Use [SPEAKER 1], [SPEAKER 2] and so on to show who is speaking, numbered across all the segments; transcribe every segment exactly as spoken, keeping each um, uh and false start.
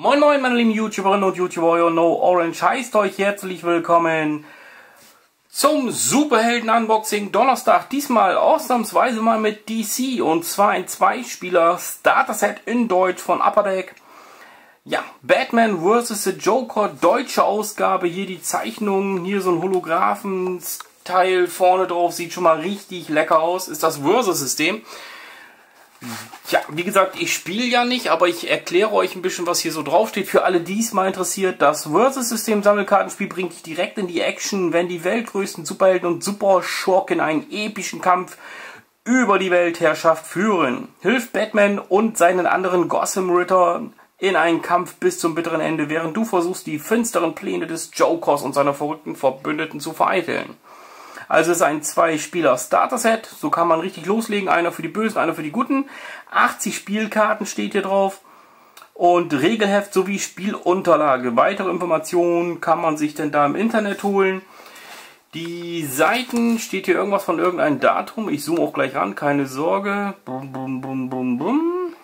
[SPEAKER 1] Moin moin meine lieben YouTuberinnen und YouTuber, No Orange heißt euch herzlich willkommen zum Superhelden-Unboxing Donnerstag. Diesmal ausnahmsweise mal mit D C und zwar ein Zwei-Spieler-Starter-Set in Deutsch von Upper Deck. Ja, Batman versus. The Joker, deutsche Ausgabe, hier die Zeichnungen, hier so ein Holographen-Teil vorne drauf, sieht schon mal richtig lecker aus, ist das Versus-System. Ja, wie gesagt, ich spiele ja nicht, aber ich erkläre euch ein bisschen, was hier so drauf steht. Für alle, die es mal interessiert, das Versus-System Sammelkartenspiel bringt dich direkt in die Action, wenn die weltgrößten Superhelden und Superschurken einen epischen Kampf über die Weltherrschaft führen. Hilft Batman und seinen anderen Gotham-Rittern in einen Kampf bis zum bitteren Ende, während du versuchst, die finsteren Pläne des Jokers und seiner verrückten Verbündeten zu vereiteln. Also es ist ein Zwei-Spieler-Starter-Set, so kann man richtig loslegen, einer für die Bösen, einer für die Guten. achtzig Spielkarten steht hier drauf und Regelheft sowie Spielunterlage. Weitere Informationen kann man sich denn da im Internet holen. Die Seiten, steht hier irgendwas von irgendeinem Datum, ich zoome auch gleich ran, keine Sorge. Bum, bum, bum, bum, bum.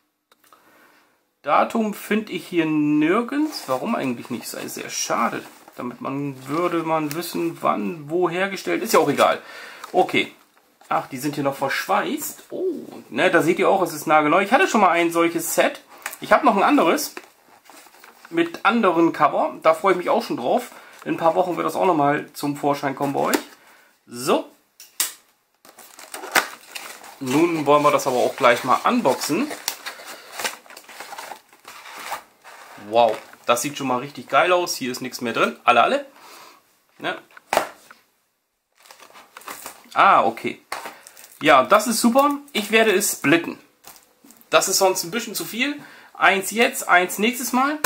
[SPEAKER 1] Datum finde ich hier nirgends, warum eigentlich nicht, sei sehr schade. Damit man würde man wissen, wann, wo hergestellt. Ist ja auch egal. Okay. Ach, die sind hier noch verschweißt. Oh, ne, da seht ihr auch, es ist nagelneu. Ich hatte schon mal ein solches Set. Ich habe noch ein anderes. Mit anderen Cover. Da freue ich mich auch schon drauf. In ein paar Wochen wird das auch nochmal zum Vorschein kommen bei euch. So. Nun wollen wir das aber auch gleich mal unboxen. Wow. Das sieht schon mal richtig geil aus. Hier ist nichts mehr drin. Alle, alle. Ne? Ah, okay. Ja, das ist super. Ich werde es splitten. Das ist sonst ein bisschen zu viel. Eins jetzt, eins nächstes Mal.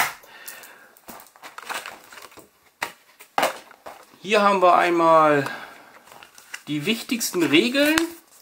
[SPEAKER 1] Hier haben wir einmal die wichtigsten Regeln.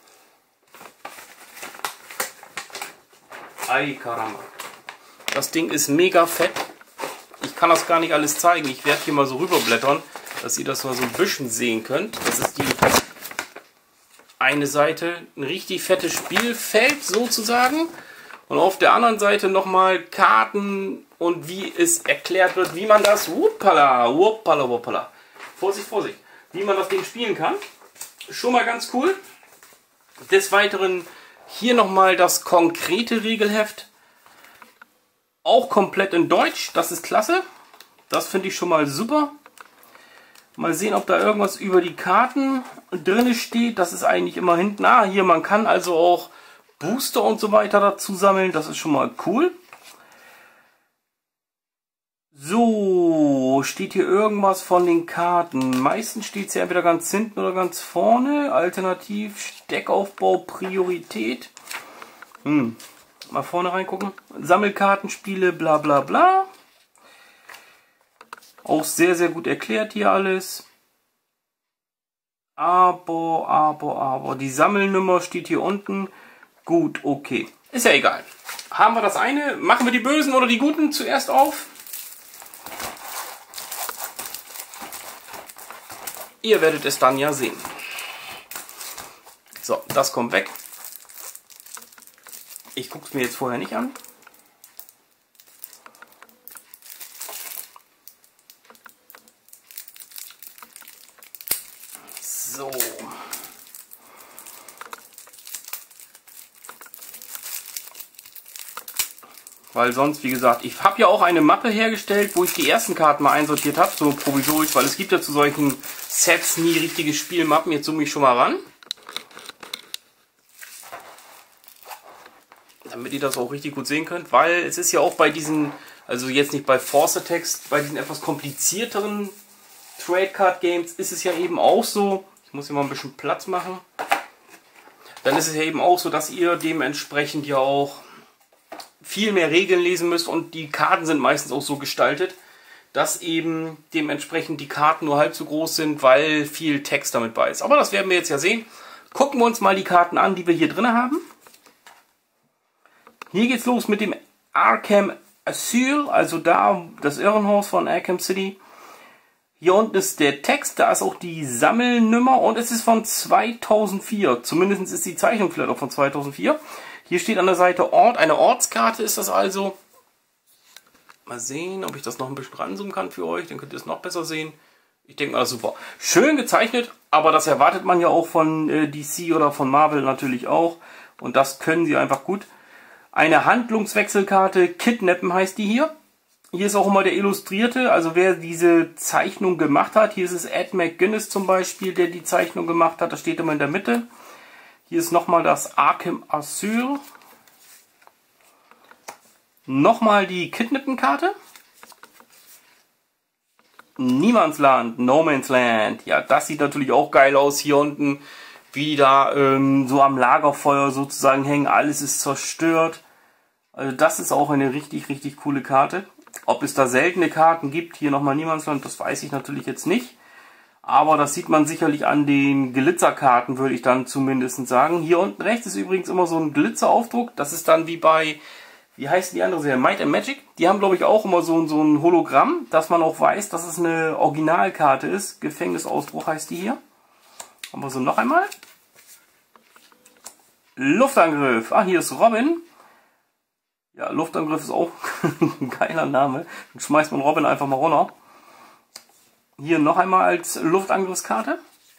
[SPEAKER 1] Ay, caramba. Das Ding ist mega fett. Ich kann das gar nicht alles zeigen. Ich werde hier mal so rüberblättern, dass ihr das mal so ein bisschen sehen könnt. Das ist die eine Seite, ein richtig fettes Spielfeld sozusagen. Und auf der anderen Seite nochmal Karten und wie es erklärt wird, wie man das, wuppala, wuppala, wuppala. Vorsicht, Vorsicht, wie man das Ding spielen kann. Schon mal ganz cool. Des Weiteren hier nochmal das konkrete Regelheft. Auch komplett in Deutsch, das ist klasse. Das finde ich schon mal super. Mal sehen, ob da irgendwas über die Karten drin steht. Das ist eigentlich immer hinten. Ah, hier, man kann also auch Booster und so weiter dazu sammeln. Das ist schon mal cool. So, steht hier irgendwas von den Karten. Meistens steht es ja entweder ganz hinten oder ganz vorne. Alternativ Steckaufbau, Priorität. Hm. Mal vorne reingucken. Sammelkartenspiele, bla bla bla. Auch sehr, sehr gut erklärt hier alles. Aber, aber, aber. Die Sammelnummer steht hier unten. Gut, okay. Ist ja egal. Haben wir das eine? Machen wir die Bösen oder die Guten zuerst auf? Ihr werdet es dann ja sehen. So, das kommt weg. Ich gucke es mir jetzt vorher nicht an. So. Weil sonst, wie gesagt, ich habe ja auch eine Mappe hergestellt, wo ich die ersten Karten mal einsortiert habe, so provisorisch, weil es gibt ja zu solchen Sets nie richtige Spielmappen. Jetzt zoome ich schon mal ran. Damit ihr das auch richtig gut sehen könnt, weil es ist ja auch bei diesen, also jetzt nicht bei Force Attacks, bei diesen etwas komplizierteren Trade Card Games ist es ja eben auch so, ich muss hier mal ein bisschen Platz machen, dann ist es ja eben auch so, dass ihr dementsprechend ja auch viel mehr Regeln lesen müsst und die Karten sind meistens auch so gestaltet, dass eben dementsprechend die Karten nur halb so groß sind, weil viel Text damit bei ist. Aber das werden wir jetzt ja sehen. Gucken wir uns mal die Karten an, die wir hier drin haben. Hier geht's los mit dem Arkham Asylum, also da das Irrenhaus von Arkham City. Hier unten ist der Text, da ist auch die Sammelnummer und es ist von zweitausendvier. Zumindest ist die Zeichnung vielleicht auch von zweitausendvier. Hier steht an der Seite Ort, eine Ortskarte ist das also. Mal sehen, ob ich das noch ein bisschen ranzoomen kann für euch. Dann könnt ihr es noch besser sehen. Ich denke mal, super. Schön gezeichnet, aber das erwartet man ja auch von äh, D C oder von Marvel natürlich auch. Und das können sie einfach gut. Eine Handlungswechselkarte, Kidnappen heißt die hier. Hier ist auch immer der Illustrierte, also wer diese Zeichnung gemacht hat. Hier ist es Ed McGuinness zum Beispiel, der die Zeichnung gemacht hat. Das steht immer in der Mitte. Hier ist nochmal das Arkham Asylum. Nochmal die Kidnappen-Karte. Niemandsland, No Man's Land. Ja, das sieht natürlich auch geil aus hier unten. Wie die da ähm, so am Lagerfeuer sozusagen hängen. Alles ist zerstört. Also das ist auch eine richtig, richtig coole Karte. Ob es da seltene Karten gibt, hier nochmal Niemandsland, das weiß ich natürlich jetzt nicht. Aber das sieht man sicherlich an den Glitzerkarten, würde ich dann zumindest sagen. Hier unten rechts ist übrigens immer so ein Glitzeraufdruck. Das ist dann wie bei, wie heißt die andere Serie? Might and Magic. Die haben, glaube ich, auch immer so, so ein Hologramm, dass man auch weiß, dass es eine Originalkarte ist. Gefängnisausbruch heißt die hier. Haben wir so noch einmal. Luftangriff. Ah, hier ist Robin. Ja, Luftangriff ist auch ein geiler Name. Dann schmeißt man Robin einfach mal runter. Hier noch einmal als Luftangriffskarte.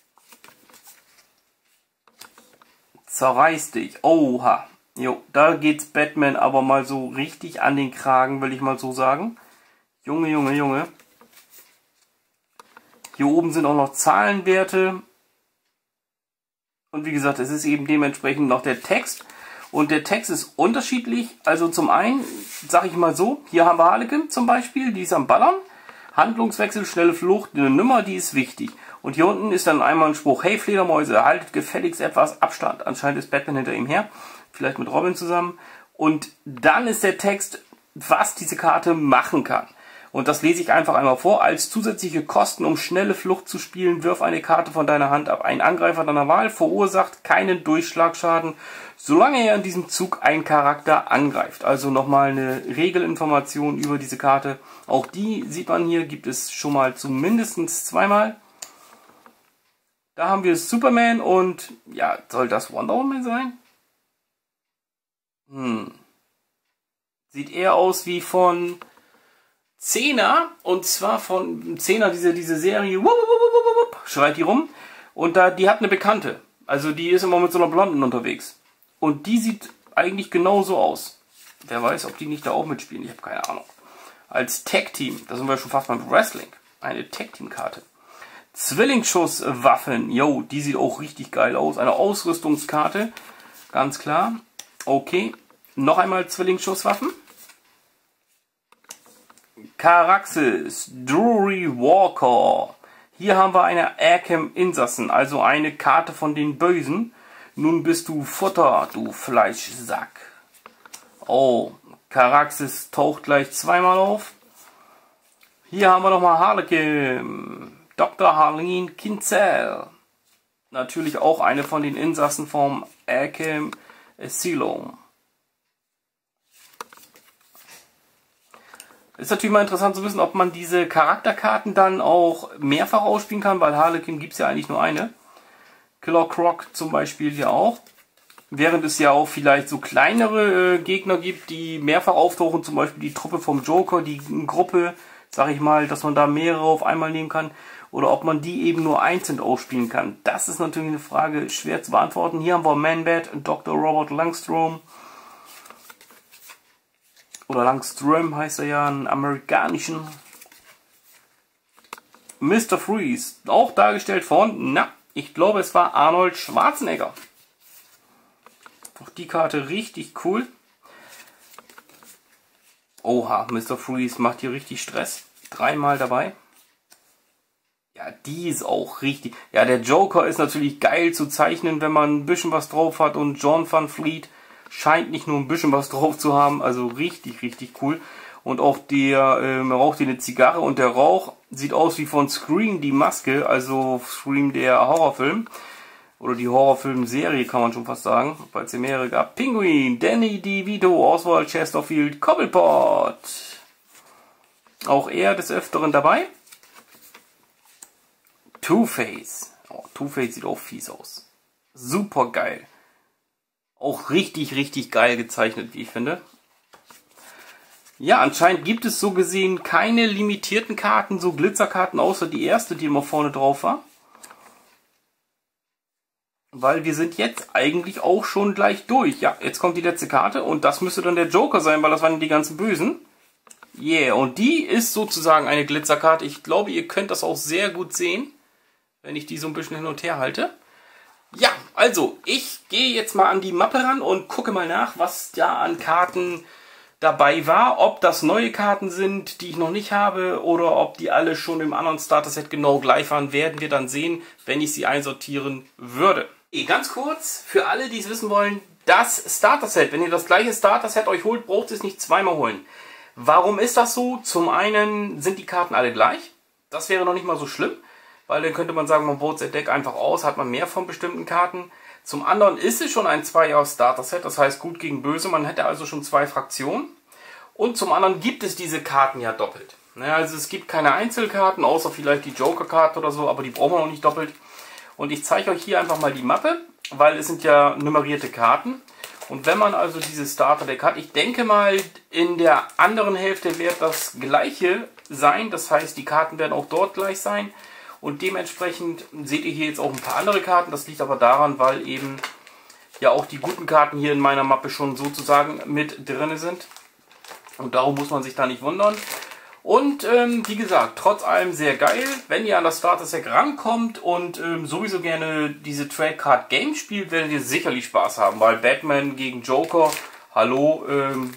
[SPEAKER 1] Zerreiß dich. Oha. Jo, da geht's Batman aber mal so richtig an den Kragen, will ich mal so sagen. Junge, Junge, Junge. Hier oben sind auch noch Zahlenwerte. Und wie gesagt, es ist eben dementsprechend noch der Text. Und der Text ist unterschiedlich. Also zum einen, sage ich mal so, hier haben wir Harlequin zum Beispiel, die ist am Ballern. Handlungswechsel, schnelle Flucht, eine Nummer, die ist wichtig. Und hier unten ist dann einmal ein Spruch, hey Fledermäuse, haltet gefälligst etwas Abstand. Anscheinend ist Batman hinter ihm her, vielleicht mit Robin zusammen. Und dann ist der Text, was diese Karte machen kann. Und das lese ich einfach einmal vor. Als zusätzliche Kosten, um schnelle Flucht zu spielen, wirf eine Karte von deiner Hand ab. Ein Angreifer deiner Wahl verursacht keinen Durchschlagschaden, solange er in diesem Zug einen Charakter angreift. Also nochmal eine Regelinformation über diese Karte. Auch die sieht man hier, gibt es schon mal zumindest zweimal. Da haben wir Superman und, ja, soll das Wonder Woman sein? Hm. Sieht eher aus wie von Zehner, und zwar von Zehner, diese, diese Serie, wup, wup, wup, wup, schreit die rum, und da, die hat eine Bekannte, also die ist immer mit so einer Blonden unterwegs, und die sieht eigentlich genauso aus. Wer weiß, ob die nicht da auch mitspielen, ich habe keine Ahnung. Als Tag-Team, da sind wir schon fast beim Wrestling, eine Tag-Team-Karte. Zwillingsschusswaffen, yo, die sieht auch richtig geil aus, eine Ausrüstungskarte, ganz klar, okay, noch einmal Zwillingsschusswaffen. Caraxes, Drury Walker. Hier haben wir eine Arkham-Insassen, also eine Karte von den Bösen. Nun bist du Futter, du Fleischsack. Oh, Caraxes taucht gleich zweimal auf. Hier haben wir nochmal Harlequin, Doktor Harleen Quinzel. Natürlich auch eine von den Insassen vom Arkham Asylum. Ist natürlich mal interessant zu wissen, ob man diese Charakterkarten dann auch mehrfach ausspielen kann, weil Harlequin gibt es ja eigentlich nur eine. Killer Croc zum Beispiel hier auch. Während es ja auch vielleicht so kleinere äh, Gegner gibt, die mehrfach auftauchen, zum Beispiel die Truppe vom Joker, die Gruppe, sag ich mal, dass man da mehrere auf einmal nehmen kann. Oder ob man die eben nur einzeln ausspielen kann. Das ist natürlich eine Frage schwer zu beantworten. Hier haben wir Man-Bat, Doktor Robert Langstrom. Oder Langström heißt er ja, einen amerikanischen. Mister Freeze, auch dargestellt von, na, ich glaube es war Arnold Schwarzenegger. Auch die Karte richtig cool. Oha, Mister Freeze macht hier richtig Stress. Dreimal dabei. Ja, die ist auch richtig. Ja, der Joker ist natürlich geil zu zeichnen, wenn man ein bisschen was drauf hat. Und John Van Fleet scheint nicht nur ein bisschen was drauf zu haben, also richtig, richtig cool. Und auch der ähm, raucht hier eine Zigarre und der Rauch sieht aus wie von Scream, die Maske, also Scream der Horrorfilm. Oder die Horrorfilm-Serie kann man schon fast sagen, weil es ja mehrere gab. Pinguin, Danny DeVito, Oswald Chesterfield, Cobblepot. Auch er des Öfteren dabei. Two-Face. Oh, Two-Face sieht auch fies aus. Super geil. Auch richtig, richtig geil gezeichnet, wie ich finde. Ja, anscheinend gibt es so gesehen keine limitierten Karten, so Glitzerkarten, außer die erste, die immer vorne drauf war. Weil wir sind jetzt eigentlich auch schon gleich durch. Ja, jetzt kommt die letzte Karte und das müsste dann der Joker sein, weil das waren die ganzen Bösen. Yeah, und die ist sozusagen eine Glitzerkarte. Ich glaube, ihr könnt das auch sehr gut sehen, wenn ich die so ein bisschen hin und her halte. Ja, also, ich gehe jetzt mal an die Mappe ran und gucke mal nach, was da an Karten dabei war. Ob das neue Karten sind, die ich noch nicht habe, oder ob die alle schon im anderen Starter-Set genau gleich waren, werden wir dann sehen, wenn ich sie einsortieren würde. Ganz kurz, für alle, die es wissen wollen, das Starter-Set, wenn ihr das gleiche Starter-Set euch holt, braucht ihr es nicht zweimal holen. Warum ist das so? Zum einen sind die Karten alle gleich. Das wäre noch nicht mal so schlimm, weil dann könnte man sagen, man baut sein Deck einfach aus, hat man mehr von bestimmten Karten. Zum anderen ist es schon ein zwei Jahre Starter-Set, das heißt gut gegen böse, man hätte also schon zwei Fraktionen. Und zum anderen gibt es diese Karten ja doppelt. Naja, also es gibt keine Einzelkarten, außer vielleicht die Joker-Karte oder so, aber die brauchen wir noch nicht doppelt. Und ich zeige euch hier einfach mal die Mappe, weil es sind ja nummerierte Karten. Und wenn man also dieses Starter-Deck hat, ich denke mal, in der anderen Hälfte wird das gleiche sein. Das heißt, die Karten werden auch dort gleich sein. Und dementsprechend seht ihr hier jetzt auch ein paar andere Karten. Das liegt aber daran, weil eben ja auch die guten Karten hier in meiner Mappe schon sozusagen mit drin sind. Und darum muss man sich da nicht wundern. Und ähm, wie gesagt, trotz allem sehr geil, wenn ihr an das Starter-Set rankommt und ähm, sowieso gerne diese Trade Card Games spielt, werdet ihr sicherlich Spaß haben, weil Batman gegen Joker, hallo, ähm,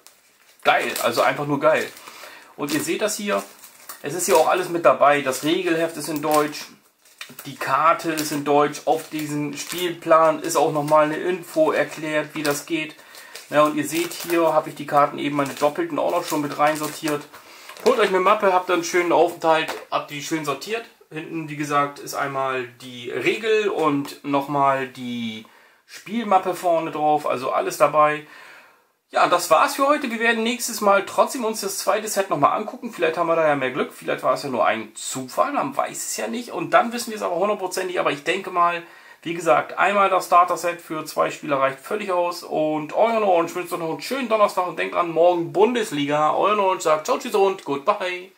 [SPEAKER 1] geil, also einfach nur geil. Und ihr seht das hier, es ist hier auch alles mit dabei, das Regelheft ist in Deutsch, die Karte ist in Deutsch, auf diesem Spielplan ist auch nochmal eine Info erklärt, wie das geht. Ja, und ihr seht hier, habe ich die Karten eben meine doppelten auch noch schon mit rein sortiert. Holt euch eine Mappe, habt dann einen schönen Aufenthalt, habt die schön sortiert. Hinten, wie gesagt, ist einmal die Regel und nochmal die Spielmappe vorne drauf, also alles dabei. Ja, das war's für heute. Wir werden nächstes Mal trotzdem uns das zweite Set nochmal angucken. Vielleicht haben wir da ja mehr Glück, vielleicht war es ja nur ein Zufall, man weiß es ja nicht. Und dann wissen wir es aber hundertprozentig, aber ich denke mal, wie gesagt, einmal das Starter-Set für zwei Spieler reicht völlig aus. Und euer Orange wünscht euch noch einen schönen Donnerstag und denkt dran, morgen Bundesliga. Euer Orange sagt ciao, tschüss und goodbye.